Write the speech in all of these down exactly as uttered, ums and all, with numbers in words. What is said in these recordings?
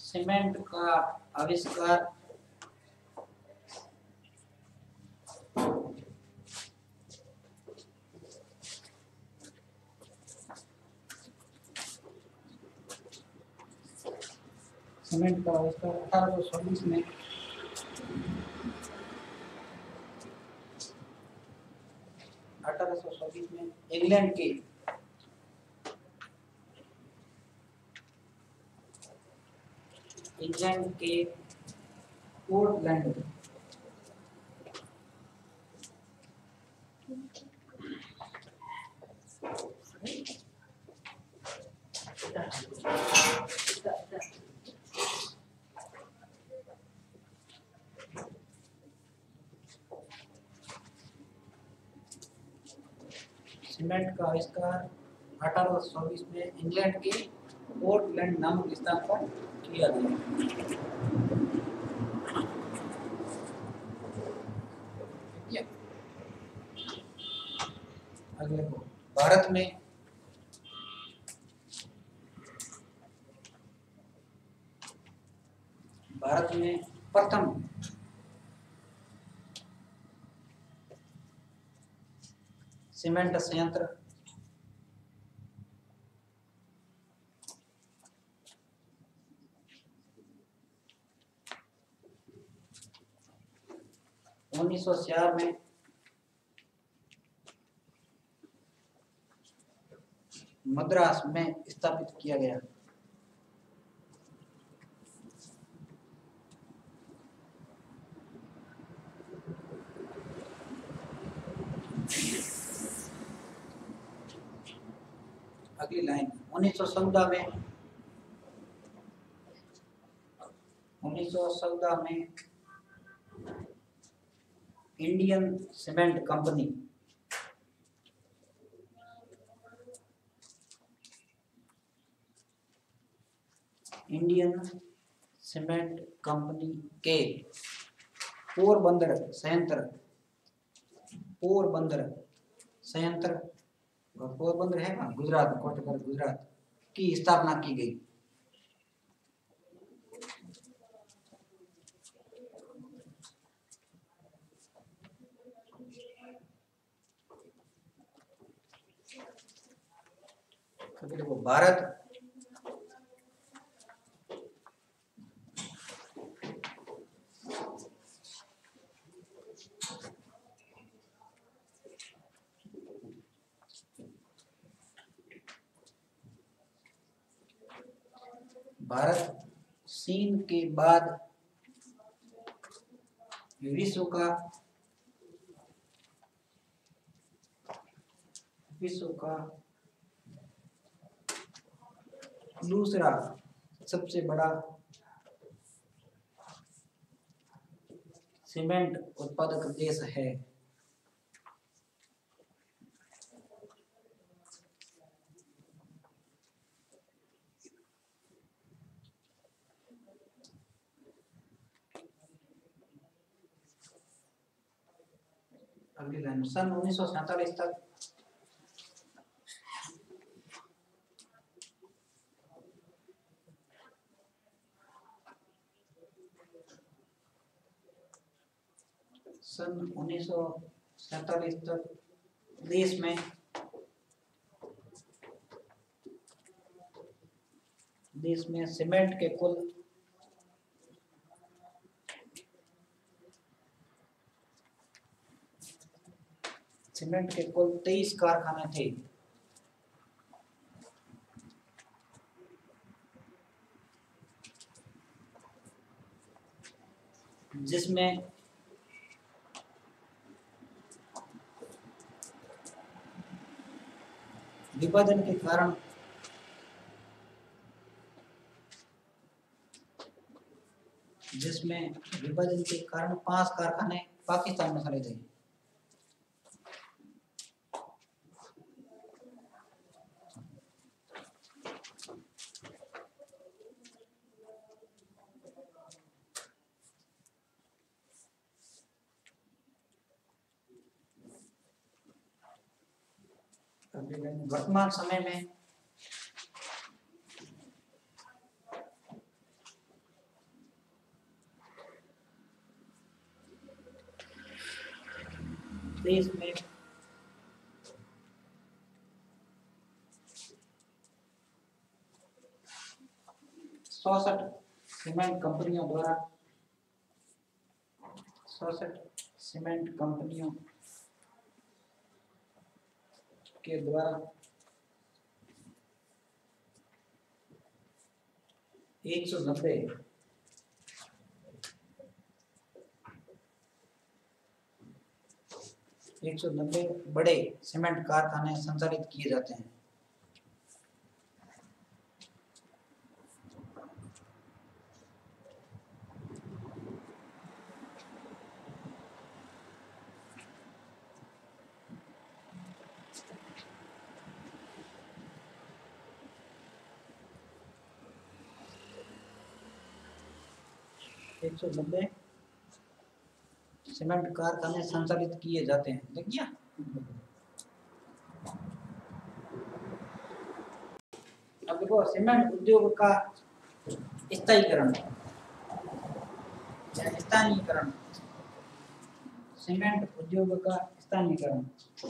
Cement का आविष्कार cement का आविष्कार अठारह सौ चौबीस में अठारह सौ चौबीस में इंग्लैंड के इंग्लैंड के पोर्टलैंड सीमेंट का आविष्कार अठारह सौ चौबीस में इंग्लैंड के पोर्टलैंड नामक स्थान पर किया गया। अगले को भारत में भारत में प्रथम सीमेंट संयंत्र उन्नीस सौ चार में मद्रास में स्थापित किया गया। अगली लाइन उन्नीस सौ चौदह में उन्नीस सौ चौदह में Indian cement company Indian cement company के पोरबंदर संयंत्र पोरबंदर संयंत्र पोरबंदर है ना गुजरात कोटकर गुजरात की स्थापना की गई। देखो भारत भारत चीन के बाद विश्व का विश्व का दूसरा सबसे बड़ा सीमेंट उत्पादक देश है। अगली लाइन सन उन्नीस सौ सैतालीस तक सन उन्नीस सौ सैतालीस तक देश में देश में सीमेंट के कुल सीमेंट के कुल तेईस कारखाने थे। जिसमें विभाजन के कारण जिसमें विभाजन के कारण पांच कारखाने पाकिस्तान में खड़े थे। वर्तमान समय में देश में चौसठ सीमेंट कंपनियों द्वारा चौसठ सीमेंट कंपनियों के द्वारा एक सौ नब्बे एक सौ नब्बे बड़े सीमेंट कारखाने संचालित किए जाते हैं। एक सौ नब्बे सीमेंट कारखाने संचालित किए जाते हैं। देखिए अब देखो सीमेंट उद्योग का स्थायीकरण या स्थानीयकरण, सीमेंट उद्योग का स्थानीयकरण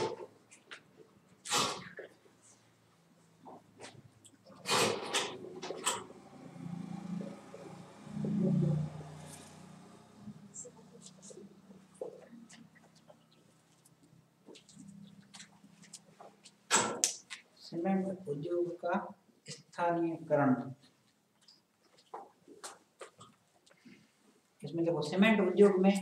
सीमेंट उद्योग का स्थानीयकरण, इसमें देखो सीमेंट उद्योग में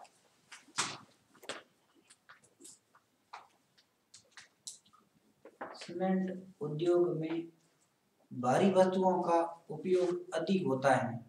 सीमेंट उद्योग में भारी वस्तुओं का उपयोग अधिक होता है।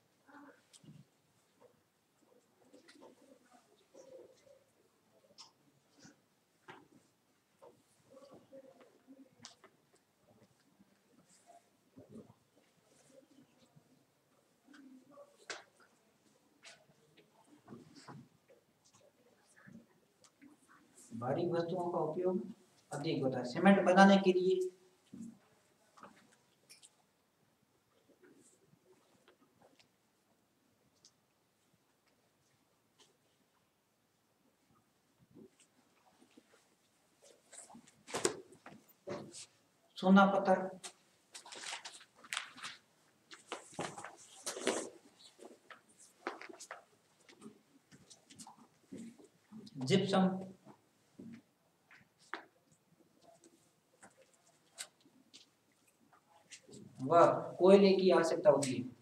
भारी वस्तुओं का उपयोग अधिक होता है। सीमेंट बनाने के लिए सोना पत्थर, जिप्सम, व कोयले की आवश्यकता होती है।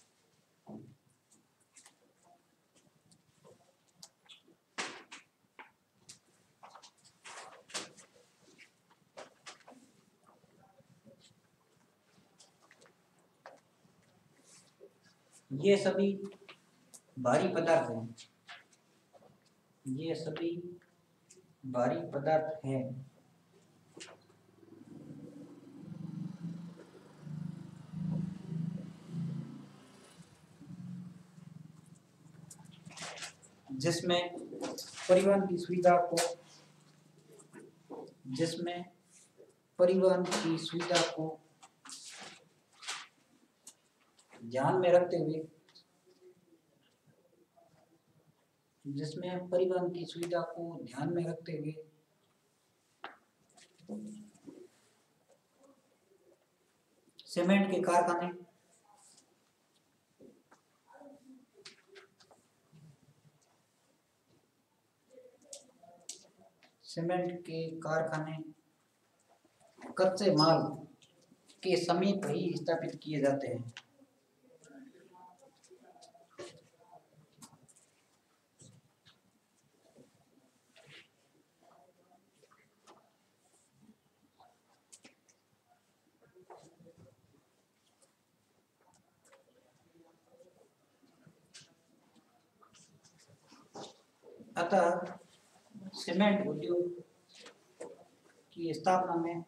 ये सभी भारी पदार्थ हैं, ये सभी भारी पदार्थ हैं। जिसमें परिवहन की सुविधा को जिसमें परिवहन की सुविधा को ध्यान में रखते हुए जिसमें परिवहन की सुविधा को ध्यान में रखते हुए सीमेंट के कारखाने सीमेंट के कारखाने कच्चे माल के समीप ही स्थापित किए जाते हैं। अतः सीमेंट उद्योग की स्थापना में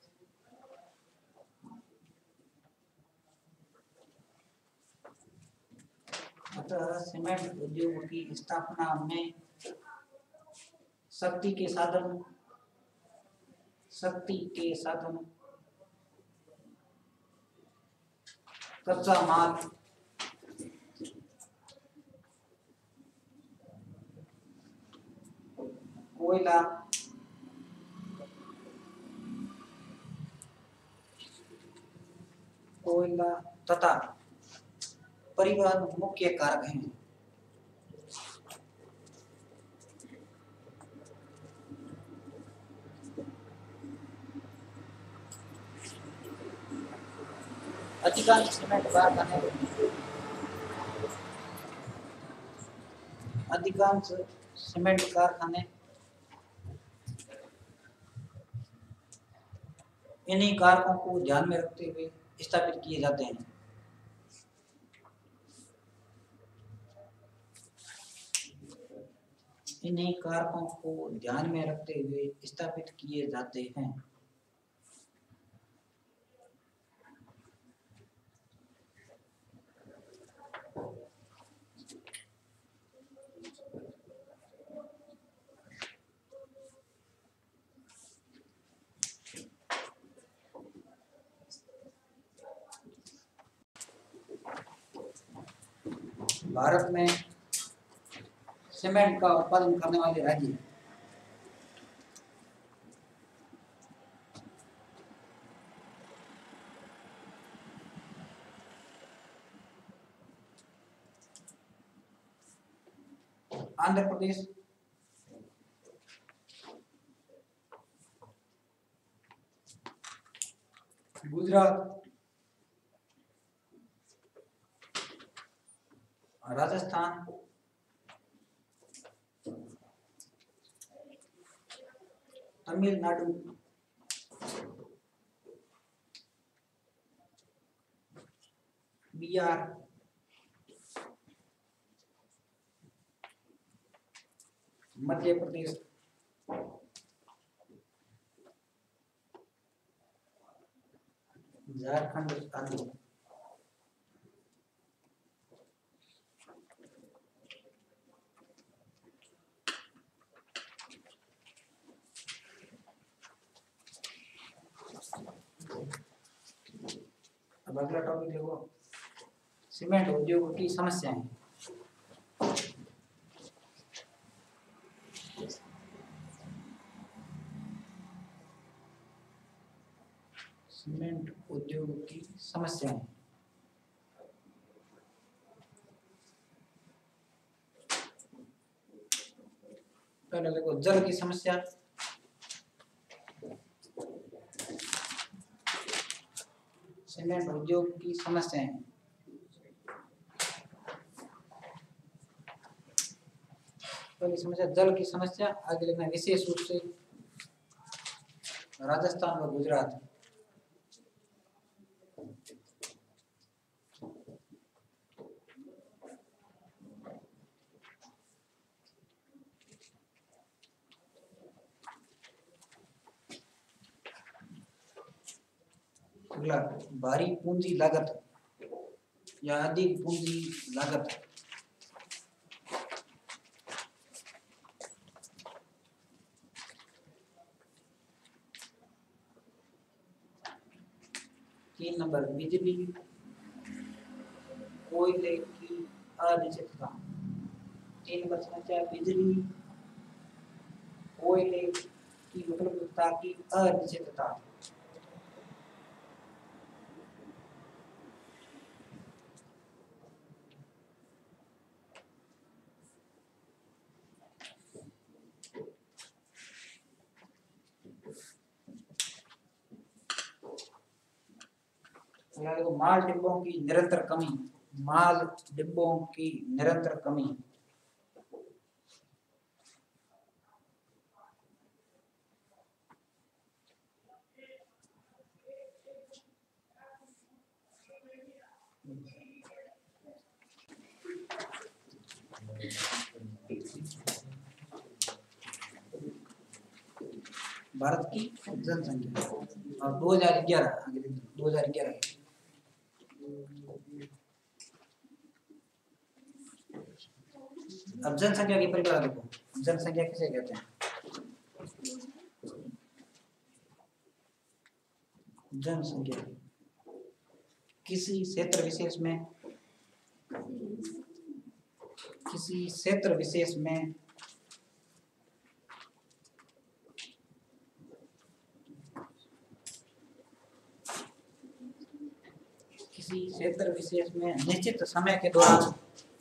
अतः सीमेंट उद्योग की स्थापना में शक्ति के साधन शक्ति के साधन कच्चा माल, कोयला, कोयला तथा परिवहन मुख्य कारक हैं। अधिकांश सीमेंट कारखाने अधिकांश सीमेंट कारखाने इन्हीं कारकों को ध्यान में रखते हुए स्थापित किए जाते हैं। इन्हीं कारकों को ध्यान में रखते हुए स्थापित किए जाते हैं। भारत में सीमेंट का उत्पादन करने वाले राज्य आंध्र प्रदेश, गुजरात, राजस्थान, तमिलनाडु, बिहार, मध्य प्रदेश, झारखंड आदि। अब अगला टॉपिक देखो, सीमेंट उद्योग की समस्याएं। सीमेंट उद्योग की समस्याएं। पहले देखो जल की समस्या। सीमेंट उद्योग की समस्याएं। पहली समस्या जल की समस्या, आगे लिखना विशेष रूप से राजस्थान व गुजरात। अगला भारी पूंजी लागत या अधिक पूंजी लागत। तीन नंबर बिजली, कोयले की अनिश्चितता। तीन नंबर समस्या बिजली, कोयले की उपलब्धता की अनिश्चितता। माल डिब्बों की निरंतर कमी। माल डिब्बों की निरंतर कमी। भारत की जनसंख्या और दो हजार ग्यारह दो हजार ग्यारह अब जनसंख्या की परिभाषा देखो। जनसंख्या किसे कहते हैं? जनसंख्या किसी क्षेत्र विशेष में किसी क्षेत्र विशेष में किसी क्षेत्र विशेष में निश्चित समय के दौरान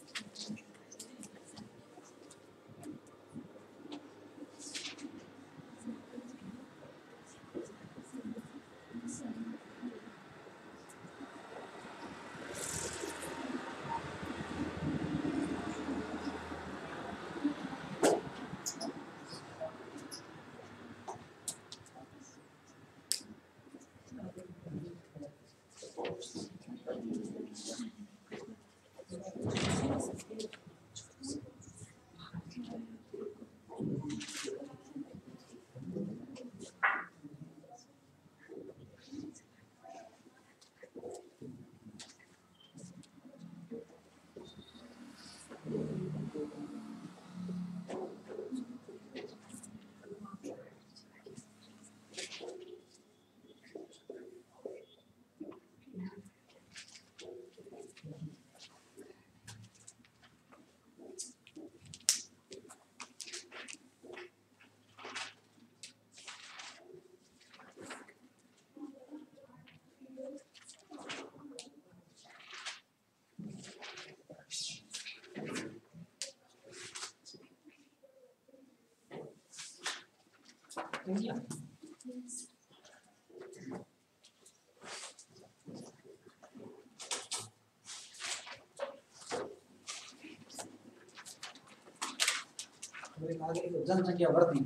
आगे जनसंख्या वृद्धि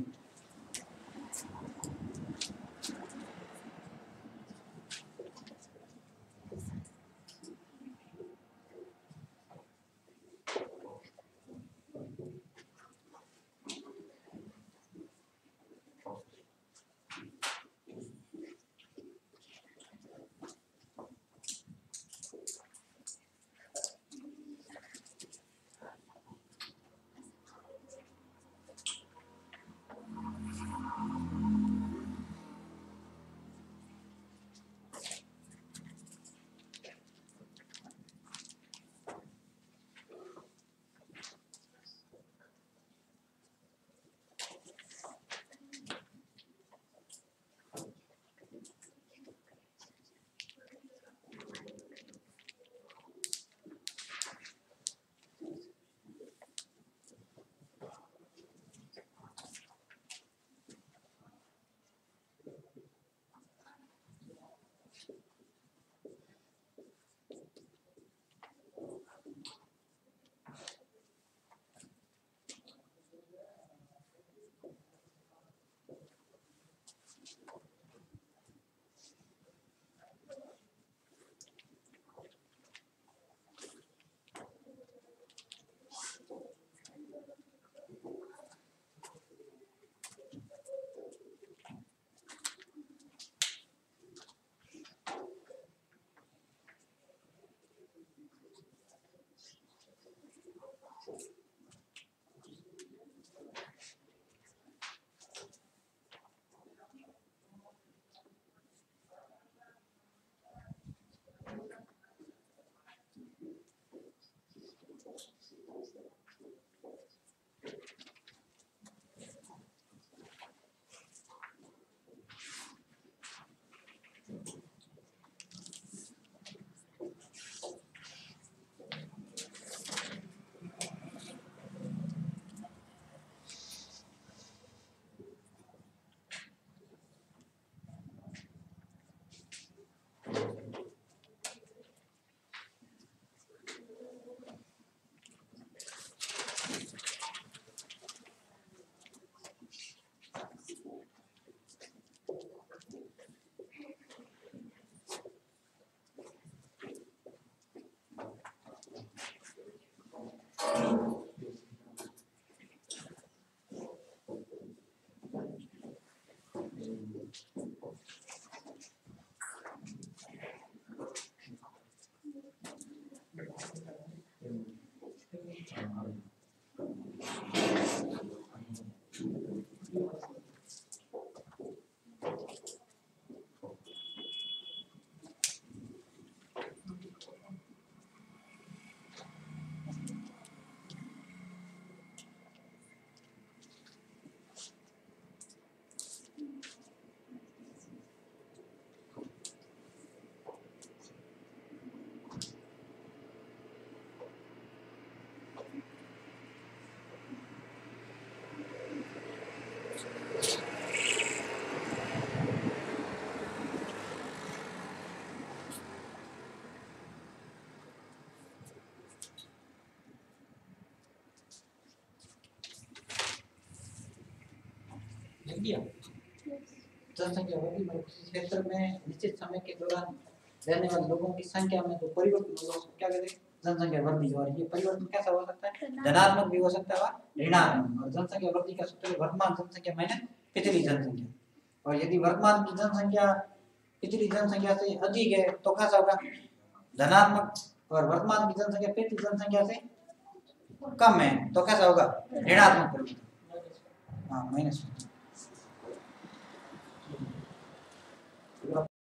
इंडिया जनसंख्या वृद्धि मतलब किसी क्षेत्र में निश्चित समय के दौरान रहने वाले लोगों की संख्या में जो परिवर्तन होगा उसको क्या कहते हैं? जनसंख्या वृद्धि। और ये परिवर्तन कैसा हो सकता है? धनात्मक भी हो सकता है व ऋणात्मक। और जनसंख्या वृद्धि का सूत्र वर्तमान जनसंख्या माइनस पिछली जनसंख्या। और यदि वर्तमान की जनसंख्या पिछली जनसंख्या से अधिक है तो कैसा होगा? धनात्मक। और वर्तमान की जनसंख्या पिछली जनसंख्या से कम है तो कैसा होगा? ऋणात्मक परिवर्तन। हाँ माइनस।